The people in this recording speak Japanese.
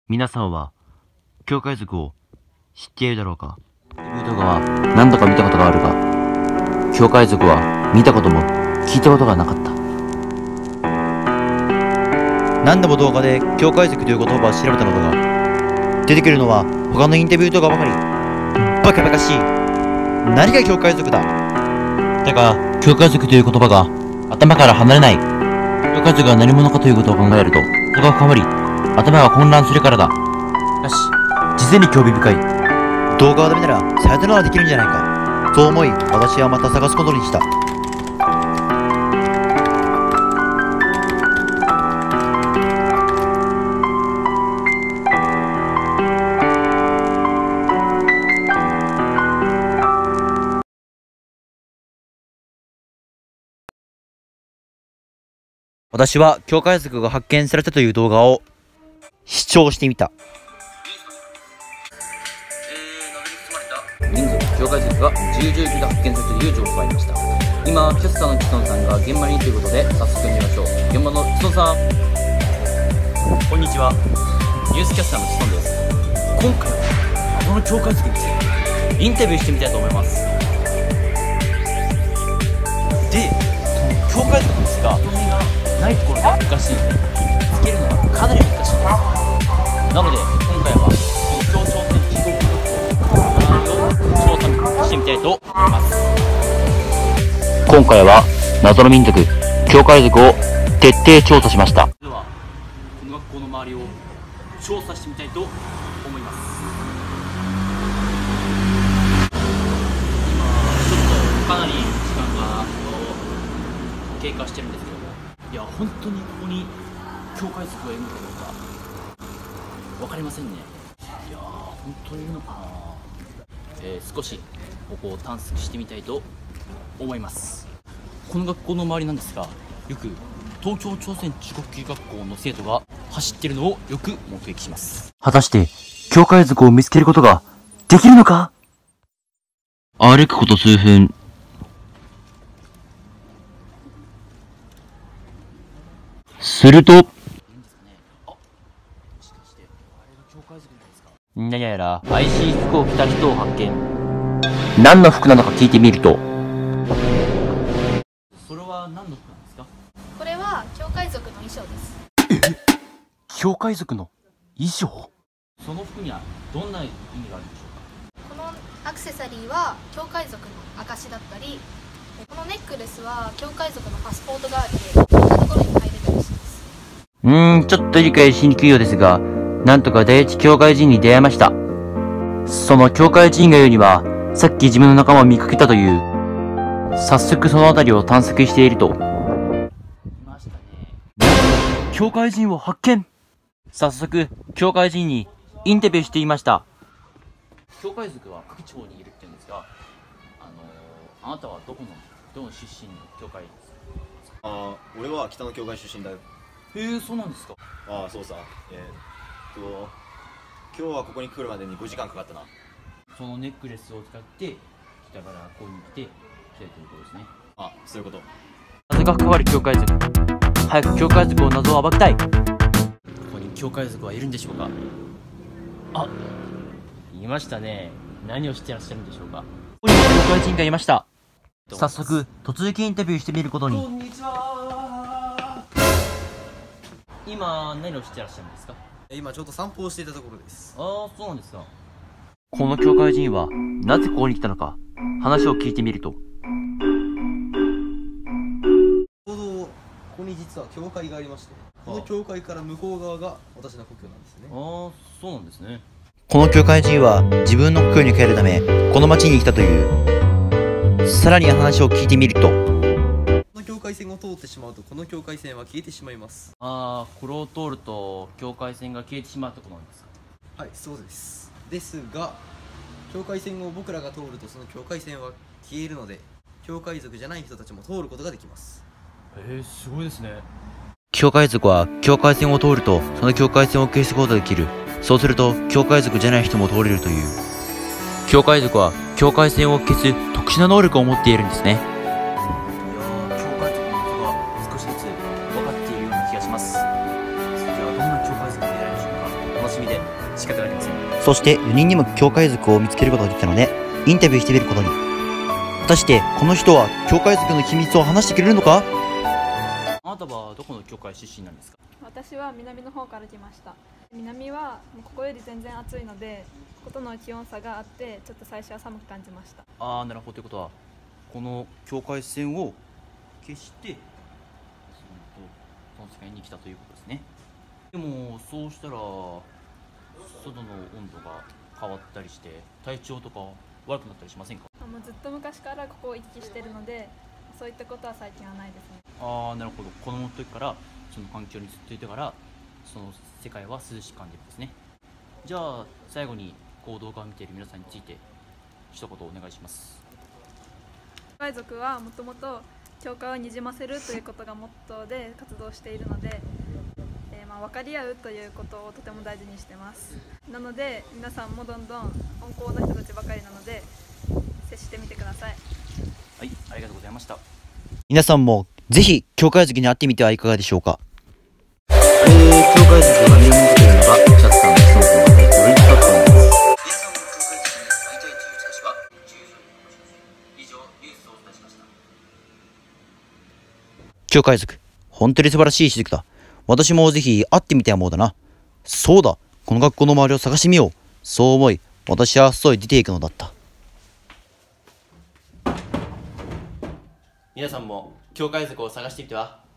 皆さんは、教会族を知っているだろうか。レビュー動画は何度か見たことがあるが、教会族は見たことも聞いたことがなかった。何度も動画で教会族という言葉を調べたのだが、出てくるのは他のインタビュー動画ばかり。バカバカしい。何が教会族だ。だが、教会族という言葉が頭から離れない。教会族が何者かということを考えると、人が変わり、頭が混乱するからだ。しかし、実に興味深い。動画をダメならさよならできるんじゃないか。そう思い、私はまた探すことにした。私は教会族が発見されたという動画を視聴してみた。 民族教会族が自由19で発見されたという情報がありました。今、キャスターのチトンさんが現場にいるということで、早速見ましょう。現場のチトンさん。 こんにちは。 ニュースキャスターのチトンです。 今回はこの教会族についてインタビューしてみたいと思います。で、その教会族ですが、ないところが難しいので、見つけるのがかなり難しいです。なので、今回はこの協調戦地獄を調査してみたいと思います。今回は謎の民族、教会族を徹底調査しました。では、この学校の周りを調査してみたいと思います。今、ちょっとかなり時間が経過してるんですけども、いや、本当にここに教会族がいるのかどうか分かりませんね。いやー、本当にいるのかな。少しここを探索してみたいと思います。この学校の周りなんですが、よく東京朝鮮中国系学校の生徒が走ってるのをよく目撃します。果たして教会族を見つけることができるのか。歩くこと数分。すると、何やら怪しい服を着た人を発見。何の服なのか聞いてみると、それは何の服なんですか。 これは教会族の衣装です。 教会族の衣装。 その服にはどんな意味があるんでしょうか。 このアクセサリーは教会族の証だったり、このネックレスは教会族のパスポート代わりでこんなところに入れたりします。 ちょっと理解しにくいようですが、なんとか第一教会人に出会いました。その教会人が言うには、さっき自分の仲間を見かけたという。早速そのあたりを探索していると、教会人を発見。早速、教会人にインタビューしていました。 教会族は各地方にいるって言うんですが、あなたはどの出身の教会ですか。 俺は北の教会出身だよ。 そうなんですか。 そうさ。今日はここに来るまでに5時間かかったな。 そのネックレスを使って北からここに来てということですね。 そういうこと。 謎が関わる教会族。早く教会族の謎を暴きたい。 ここに教会族はいるんでしょうか。いましたね。何をしてらっしゃるんでしょうか。 ここに教会人がいました。早速突撃インタビューしてみることに。 こんにちは。今何をしてらっしゃるんですか。 今ちょっと散歩をしていたところです。 そうなんですか。 この教会人はなぜここに来たのか、話を聞いてみると、 ちょうどここに実は教会がありまして、この教会から向こう側が私の故郷なんですね。 そうなんですね。 この教会人は自分の故郷に帰るためこの町に来たという。さらに話を聞いてみると、 この境界線を通ってしまうとこの境界線は消えてしまいます。 これを通ると境界線が消えてしまうところなんですか。 はい、そうです。ですが、境界線を僕らが通るとその境界線は消えるので、教会族じゃない人たちも通ることができます。 すごいですね。 教会族は境界線を通るとその境界線を消すことができる。そうすると教会族じゃない人も通れるという。教会族は境界線を消す特殊な能力を持っているんですね。 教会族のことが少しずつ分かっているような気がします。次はどんな教会族に出会えるでしょうか。楽しみでそして4人にも教会族を見つけることができたので、インタビューしてみることに。果たしてこの人は教会族の秘密を話してくれるのか？ あなたはどこの教会出身なんですか？ 私は南の方から来ました。南はもうここより全然暑いので、こことの気温差があってちょっと最初は寒く感じました。 ああ、なるほど。ということはこの境界線を消してその世界に来たということですね。でもそうしたら外の温度が変わったりして体調とか悪くなったりしませんか？ もうずっと昔からここを行き来しているので、そういったことは最近はないですね。 ああ、なるほど。子供の時からその環境にずっといたからその世界は涼しく感じるんですね。じゃあ最後に動画を見ている皆さんについて一言お願いします。 教会族はもともと教会をにじませるということがモットーで活動しているので、分かり合うということをとても大事にしてます。なので皆さんもどんどん温厚な人たちばかりなので接してみてください。 はい、ありがとうございました。 皆さんもぜひ教会族に会ってみてはいかがでしょうか。教会族が見るものというのがチャットさんの質問とまたブリッジパットなんです。 皆さんも教会族に会いたいという人たちは以上ニュースをお伝えしました。 教会族、本当に素晴らしい種族だ。私もぜひ会ってみてはもうだな。そうだ、この学校の周りを探してみよう。そう思い、私は外へ出ていくのだった。 皆さんも教会族を探してみては